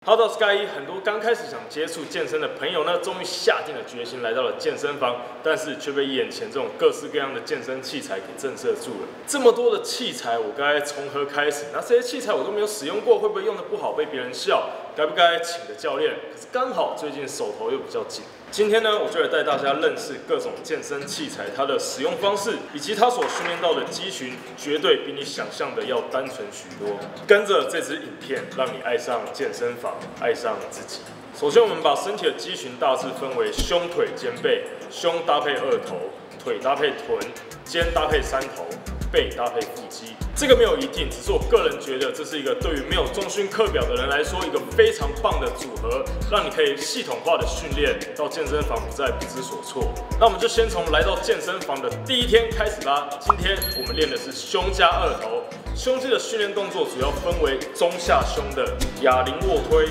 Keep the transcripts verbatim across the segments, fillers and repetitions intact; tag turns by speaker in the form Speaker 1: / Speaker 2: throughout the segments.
Speaker 1: Hello， 我是 Sky 一。很多刚开始想接触健身的朋友呢，终于下定了决心来到了健身房，但是却被眼前这种各式各样的健身器材给震慑住了。这么多的器材，我该从何开始？那这些器材我都没有使用过，会不会用得不好被别人笑？该不该请个教练？可是刚好最近手头又比较紧。今天呢，我就来带大家认识各种健身器材，它的使用方式，以及它所训练到的肌群，绝对比你想象的要单纯许多。跟着这支影片，让你爱上健身房，爱上自己。首先，我们把身体的肌群大致分为胸、腿、肩、背。胸搭配二头，腿搭配臀，肩搭配三头，背搭配腹肌。这个没有一定，只是我个人觉得这是一个对于没有重训课表的人来说，一个非常棒的组合，让你可以系统化的训练，到健身房不再不知所措。那我们就先从来到健身房的第一天开始吧。今天我们练的是胸加二头，胸肌的训练动作主要分为中下胸的哑铃卧推、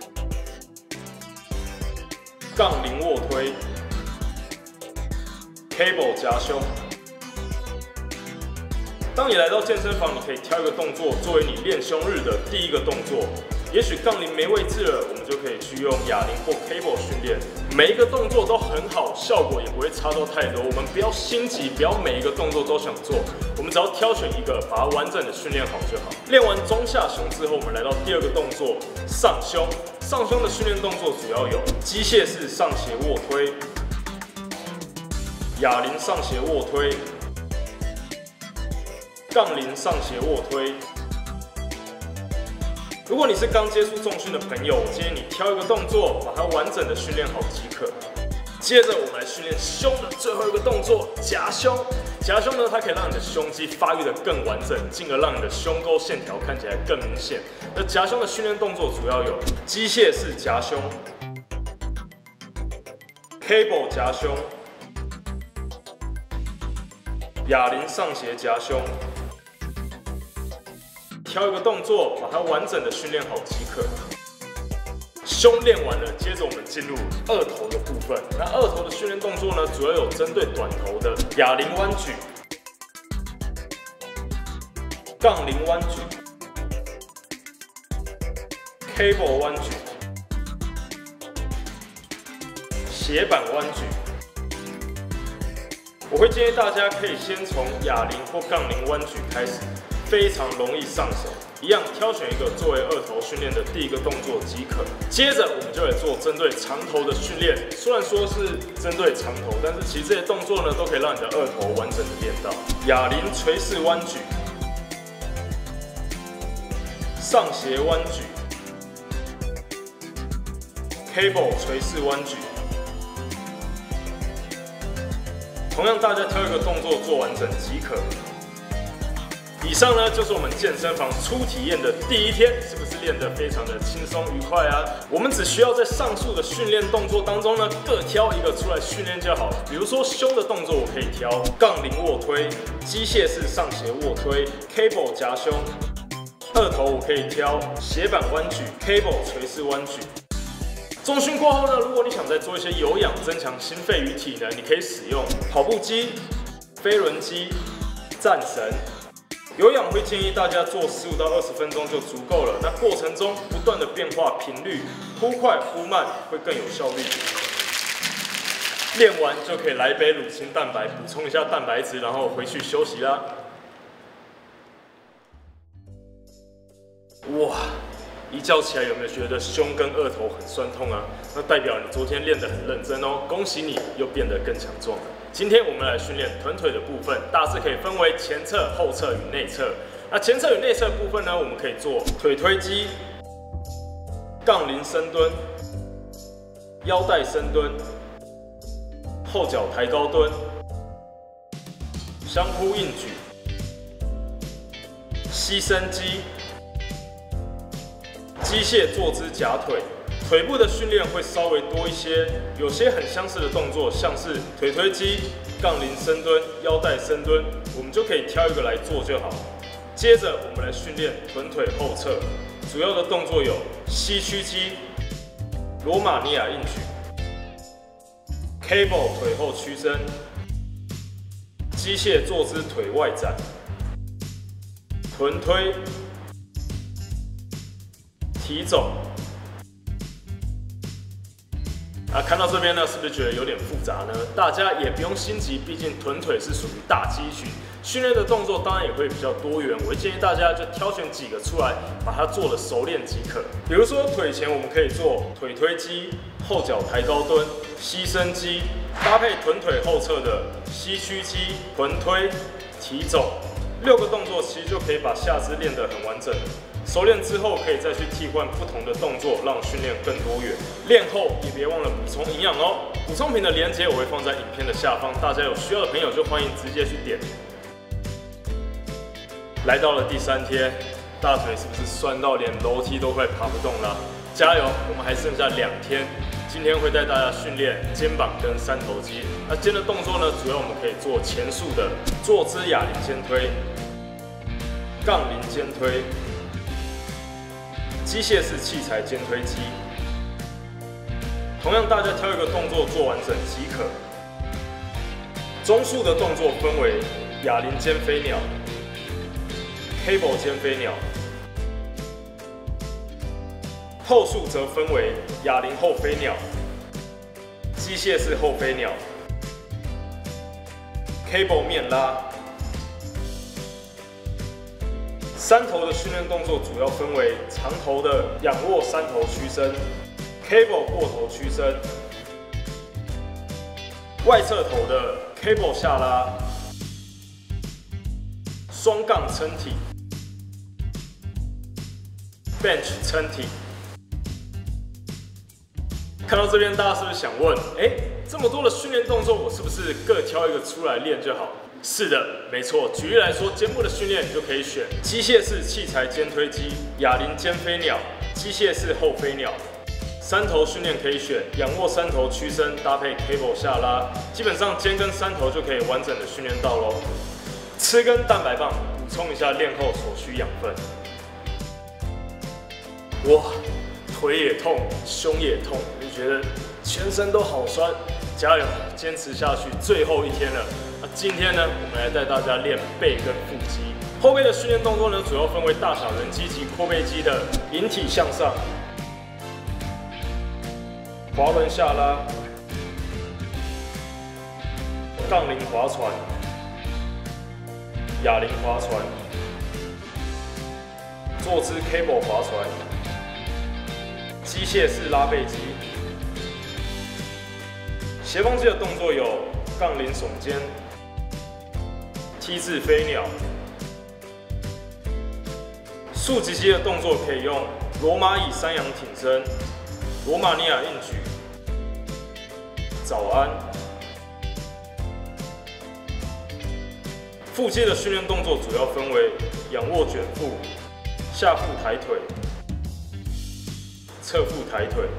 Speaker 1: 杠铃卧推、cable 夹胸。当你来到健身房，你可以挑一个动作作为你练胸日的第一个动作。也许杠铃没位置了，我们就可以去用哑铃或 cable 训练。每一个动作都很好，效果也不会差到太多。我们不要心急，不要每一个动作都想做，我们只要挑选一个，把它完整的训练好就好。练完中下胸之后，我们来到第二个动作上胸。上胸的训练动作主要有机械式上斜卧推、哑铃上斜卧推、杠铃上斜卧推。如果你是刚接触重训的朋友，我建议你挑一个动作，把它完整的训练好即可。接着我们来训练胸的最后一个动作夹胸。夹胸呢，它可以让你的胸肌发育的更完整，进而让你的胸沟线条看起来更明显。那夹胸的训练动作主要有机械式夹胸、cable 夹胸、哑铃上斜夹胸。挑一个动作，把它完整的训练好即可。胸练完了，接着我们进入二头的部分。那二头的训练动作呢，主要有针对短头的哑铃弯举、杠铃弯举、cable 弯举、斜板弯举。我会建议大家可以先从哑铃或杠铃弯举开始。非常容易上手，一样挑选一个作为二头训练的第一个动作即可。接着我们就来做针对长头的训练。虽然说是针对长头，但是其实这些动作呢，都可以让你的二头完整的练到。哑铃垂式弯举、上斜弯举、cable 垂式弯举。同样，大家挑一个动作做完整即可。以上呢就是我们健身房初体验的第一天，是不是练得非常的轻松愉快啊？我们只需要在上述的训练动作当中呢，各挑一个出来训练就好。比如说胸的动作，我可以挑杠铃卧推、机械式上斜卧推、cable 夹胸；二头我可以挑斜板弯举、cable 垂式弯举。重训过后呢，如果你想再做一些有氧，增强心肺与体能，你可以使用跑步机、飞轮机、战绳。有氧会建议大家做十五到二十分钟就足够了。那过程中不断的变化频率，忽快忽慢会更有效率。练完就可以来一杯乳清蛋白，补充一下蛋白质，然后回去休息啦。哇！一觉起来有没有觉得胸跟二头很酸痛啊？那代表你昨天练得很认真哦，恭喜你又变得更强壮了。今天我们来训练臀腿的部分，大致可以分为前侧、后侧与内侧。那前侧与内侧的部分呢，我们可以做腿推肌、杠铃深蹲、腰带深蹲、后脚抬高蹲、相扑硬举、膝伸肌、机械坐姿夹腿。腿部的训练会稍微多一些，有些很相似的动作，像是腿推肌、杠铃深蹲、腰带深蹲，我们就可以挑一个来做就好。接着我们来训练臀腿后侧，主要的动作有膝屈肌、罗马尼亚硬举、cable 腿后屈伸、机械坐姿腿外展、臀推、提踵、 啊，看到这边呢，是不是觉得有点复杂呢？大家也不用心急，毕竟臀腿是属于大肌群，训练的动作当然也会比较多元。我会建议大家就挑选几个出来，把它做的熟练即可。比如说腿前我们可以做腿推肌、后脚抬高蹲、膝伸肌，搭配臀腿后侧的膝屈肌、臀推、提走，六个动作其实就可以把下肢练得很完整。熟练之后，可以再去替换不同的动作，让训练更多元。练后也别忘了补充营养哦。补充品的连结我会放在影片的下方，大家有需要的朋友就欢迎直接去点。来到了第三天，大腿是不是酸到连楼梯都快爬不动了？加油，我们还剩下两天。今天会带大家训练肩膀跟三头肌。那肩的动作呢，主要我们可以做前束的坐姿哑铃肩推、杠铃肩推。机械式器材肩推肌，同样大家挑一个动作做完整即可。中束的动作分为哑铃肩飞鸟、cable 肩飞鸟，后束则分为哑铃后飞鸟、机械式后飞鸟、cable 面拉。三头的训练动作主要分为长头的仰卧三头屈伸、cable 过头屈伸，外侧头的 cable 下拉、双杠撑体、bench 撑体。看到这边，大家是不是想问，哎，这么多的训练动作，我是不是各挑一个出来练就好？是的，没错。举例来说，肩部的训练你就可以选机械式器材肩推肌、哑铃肩飞鸟、机械式后飞鸟。三头训练可以选仰卧三头屈伸搭配 cable 下拉，基本上肩跟三头就可以完整的训练到咯。吃根蛋白棒，补充一下练后所需养分。哇，腿也痛，胸也痛，就觉得全身都好酸。加油，坚持下去，最后一天了。那今天呢，我们来带大家练背跟腹肌。后背的训练动作呢，主要分为大小人肌及阔背肌的引体向上、滑轮下拉、杠铃划船、哑铃划船、坐姿 cable 划船、机械式拉背肌。斜方肌的动作有杠铃耸肩、T 字飞鸟。竖脊肌的动作可以用罗马椅三仰挺身、罗马尼亚硬举、早安。腹肌的训练动作主要分为仰卧卷腹、下腹抬腿、侧腹抬腿。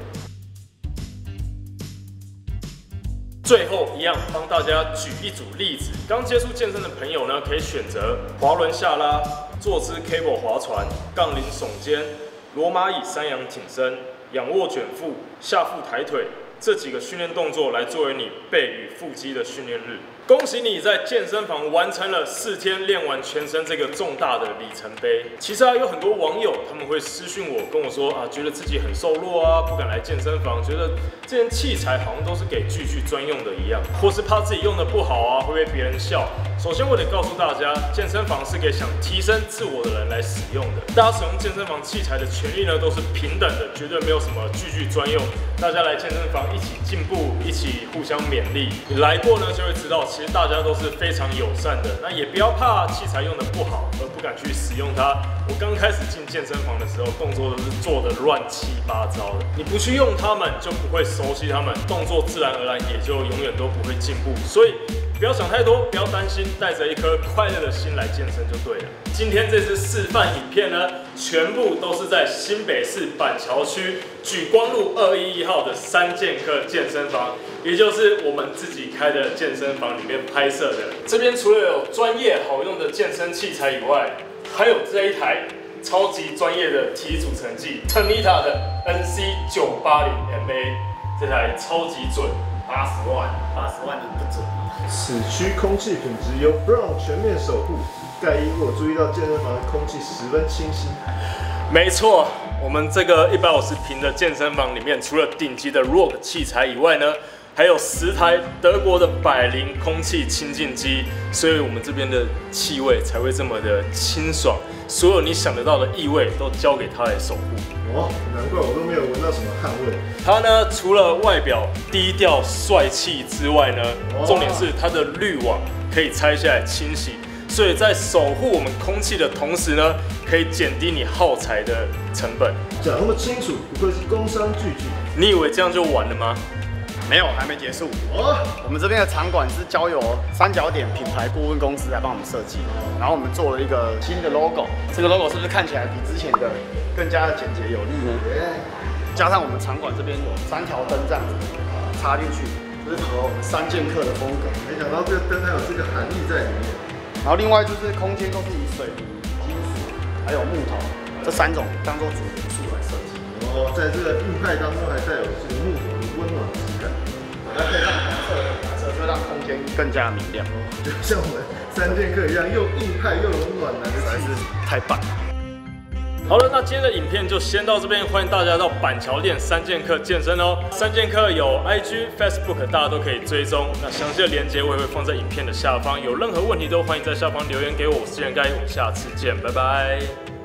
Speaker 1: 最后一样，帮大家举一组例子。刚接触健身的朋友呢，可以选择滑轮下拉、坐姿 cable 划船、杠铃耸肩、罗马椅三仰挺身、仰卧卷腹、下腹抬腿这几个训练动作来作为你背与腹肌的训练日。恭喜你在健身房完成了四天练完全身这个重大的里程碑。其实啊，有很多网友他们会私讯我，跟我说啊，觉得自己很瘦弱啊，不敢来健身房，觉得这些器材好像都是给巨巨专用的一样，或是怕自己用的不好啊，会被别人笑。首先，我得告诉大家，健身房是给想提升自我的人来使用的。大家使用健身房器材的权利呢，都是平等的，绝对没有什么巨巨专用。大家来健身房一起进步，一起互相勉励。你来过呢，就会知道，其实大家都是非常友善的。那也不要怕器材用的不好而不敢去使用它。我刚开始进健身房的时候，动作都是做的乱七八糟的。你不去用它们，就不会熟悉它们，动作自然而然也就永远都不会进步。所以不要想太多，不要担心，带着一颗快乐的心来健身就对了。今天这支示范影片呢，全部都是在新北市板桥区莒光路二一一号的三剑客健身房，也就是我们自己开的健身房里面拍摄的。这边除了有专业好用的健身器材以外，还有这一台超级专业的体组成计 Tenita 的 N C 九八零 M A， 这台超级准，八十万，八十万你不准啊！
Speaker 2: 此区空气品质由 Brown 全面守护。盖伊，我注意到健身房的空气十分清新。
Speaker 1: 没错， 我们这个一百五十平的健身房里面，除了顶级的 Rogue 器材以外呢，还有十台德国的百灵空气清净机，所以我们这边的气味才会这么的清爽。所有你想得到的异味都交给它来守护。
Speaker 2: 哦，难怪我都没有闻到什么汗味。
Speaker 1: 它呢，除了外表低调帅气之外呢，重点是它的滤网可以拆下来清洗。所以在守护我们空气的同时呢，可以减低你耗材的成本。
Speaker 2: 讲那么清楚，不愧是工商巨巨。
Speaker 1: 你以为这样就完了吗？
Speaker 3: 没有，还没结束。
Speaker 2: 哦，
Speaker 3: 我们这边的场馆是交由三角点品牌顾问公司来帮我们设计，然后我们做了一个新的 logo。这个 logo 是不是看起来比之前的更加的简洁有力呢？加上我们场馆这边有三条灯这样子插进去，这是符合我们三剑客的风格。
Speaker 2: 没想到这个灯还有这个含义在里面。
Speaker 3: 然后另外就是空间都是以水泥、金属还有木头这三种当做主元素来设计。
Speaker 2: 哦，在这个硬派当中还带有这个木头的温暖质感，
Speaker 3: 它配上红色的颜色，就让空间更加明亮。
Speaker 2: 就像我们三剑客一样，又硬派又有暖男的气质，
Speaker 3: 太棒了。
Speaker 1: 好了，那今天的影片就先到这边，欢迎大家到板桥店三剑客健身哦。三剑客有 I G、Facebook， 大家都可以追踪。那详细的连结我也会放在影片的下方，有任何问题都欢迎在下方留言给我。我是志远该，我们下次见，拜拜。